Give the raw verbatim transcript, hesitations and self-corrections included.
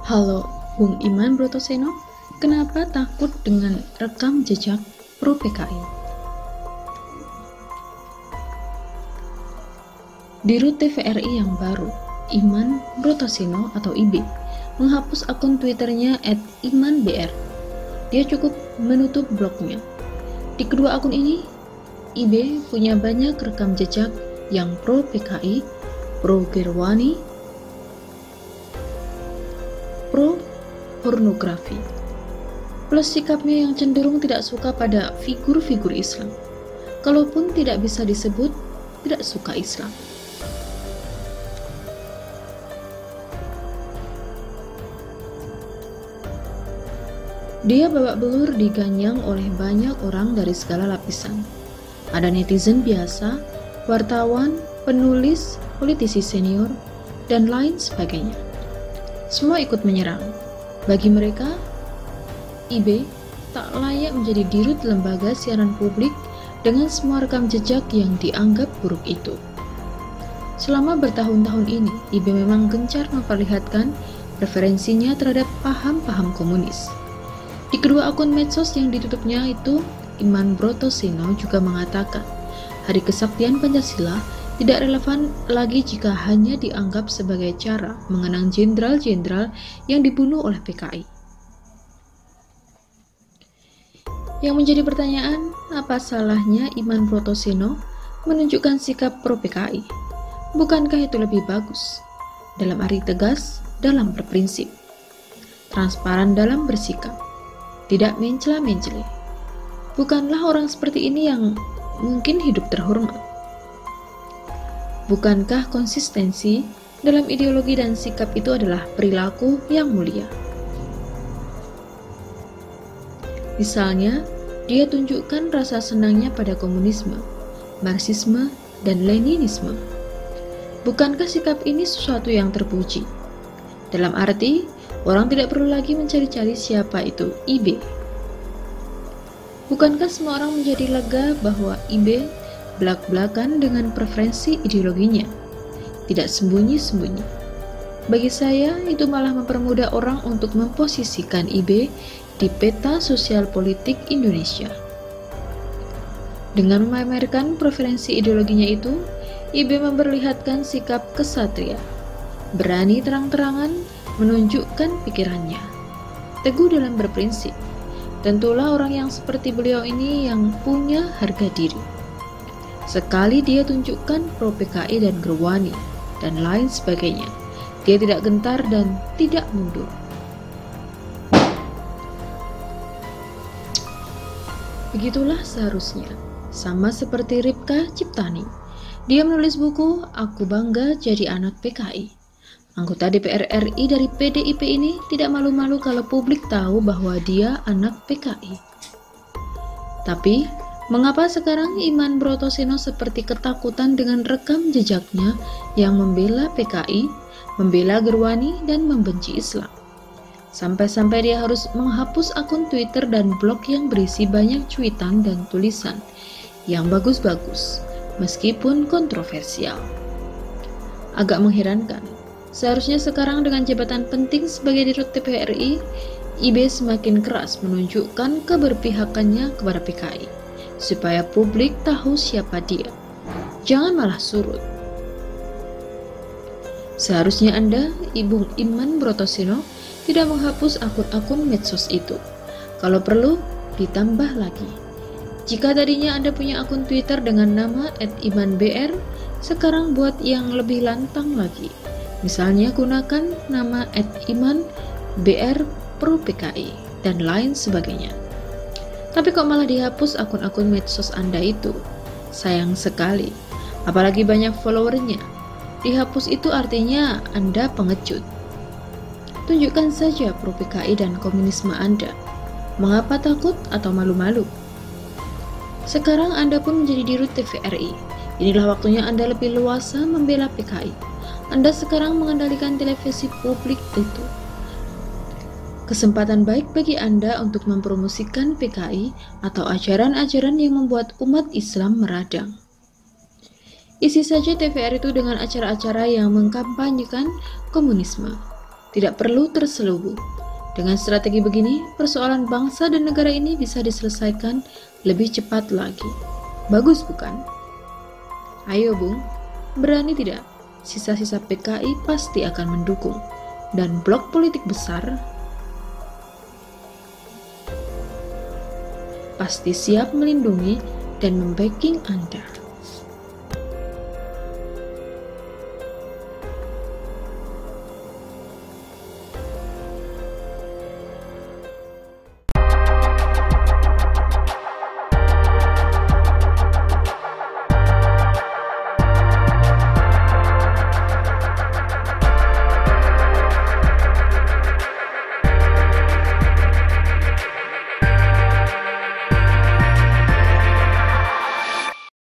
Halo, Bung Iman Brotoseno, kenapa takut dengan rekam jejak pro P K I? Di Rut T V R I yang baru, Iman Brotoseno atau I B menghapus akun Twitternya et iman b r. Dia cukup menutup blognya. Di kedua akun ini, I B punya banyak rekam jejak yang pro P K I, pro Gerwani, pro pornografi, plus sikapnya yang cenderung tidak suka pada figur-figur Islam, kalaupun tidak bisa disebut tidak suka Islam. Dia babak belur diganyang oleh banyak orang dari segala lapisan. Ada netizen biasa, wartawan, penulis, politisi senior, dan lain sebagainya. Semua ikut menyerang. Bagi mereka, I B tak layak menjadi dirut lembaga siaran publik dengan semua rekam jejak yang dianggap buruk itu. Selama bertahun-tahun ini, I B memang gencar memperlihatkan preferensinya terhadap paham-paham komunis. Di kedua akun medsos yang ditutupnya itu, Iman Brotoseno juga mengatakan, Hari Kesaktian Pancasila tidak relevan lagi jika hanya dianggap sebagai cara mengenang jenderal-jenderal yang dibunuh oleh P K I. Yang menjadi pertanyaan, apa salahnya Iman Brotoseno menunjukkan sikap pro P K I? Bukankah itu lebih bagus? Dalam arti tegas, dalam berprinsip, transparan dalam bersikap, tidak mencela-mencela. Bukanlah orang seperti ini yang mungkin hidup terhormat? Bukankah konsistensi dalam ideologi dan sikap itu adalah perilaku yang mulia? Misalnya, dia tunjukkan rasa senangnya pada komunisme, Marxisme, dan Leninisme. Bukankah sikap ini sesuatu yang terpuji? Dalam arti, orang tidak perlu lagi mencari-cari siapa itu I B. Bukankah semua orang menjadi lega bahwa I B belak-belakan dengan preferensi ideologinya, tidak sembunyi-sembunyi? Bagi saya, itu malah mempermudah orang untuk memposisikan I B di peta sosial politik Indonesia. Dengan memamerkan preferensi ideologinya itu, I B memperlihatkan sikap kesatria, berani terang-terangan menunjukkan pikirannya, teguh dalam berprinsip. Tentulah orang yang seperti beliau ini yang punya harga diri. Sekali dia tunjukkan pro P K I dan Gerwani dan lain sebagainya, dia tidak gentar dan tidak mundur. Begitulah seharusnya, sama seperti Ripka Ciptani. Dia menulis buku Aku Bangga Jadi Anak P K I. Anggota D P R R I dari P D I P ini tidak malu-malu kalau publik tahu bahwa dia anak P K I. Tapi, mengapa sekarang Iman Brotoseno seperti ketakutan dengan rekam jejaknya yang membela P K I, membela Gerwani, dan membenci Islam? Sampai-sampai dia harus menghapus akun Twitter dan blog yang berisi banyak cuitan dan tulisan yang bagus-bagus, meskipun kontroversial. Agak mengherankan, seharusnya sekarang dengan jabatan penting sebagai dirut T V R I, I B semakin keras menunjukkan keberpihakannya kepada P K I, supaya publik tahu siapa dia. Jangan malah surut. Seharusnya Anda, Ibu Iman Brotoseno, tidak menghapus akun-akun medsos itu. Kalau perlu, ditambah lagi. Jika tadinya Anda punya akun Twitter dengan nama et iman b r, sekarang buat yang lebih lantang lagi. Misalnya gunakan nama et iman b r pro P K I dan lain sebagainya. Tapi kok malah dihapus akun-akun medsos Anda itu? Sayang sekali, apalagi banyak followernya. Dihapus itu artinya Anda pengecut. Tunjukkan saja pro P K I dan komunisme Anda. Mengapa takut atau malu-malu? Sekarang Anda pun menjadi dirut T V R I. Inilah waktunya Anda lebih leluasa membela P K I. Anda sekarang mengendalikan televisi publik itu. Kesempatan baik bagi Anda untuk mempromosikan P K I atau ajaran-ajaran yang membuat umat Islam meradang. Isi saja T V R itu dengan acara-acara yang mengkampanyekan komunisme. tidak perlu terselubung. Dengan strategi begini, persoalan bangsa dan negara ini bisa diselesaikan lebih cepat lagi. Bagus bukan? Ayo Bung, berani tidak? Sisa-sisa P K I pasti akan mendukung. Dan blok politik besar pasti siap melindungi dan membacking Anda.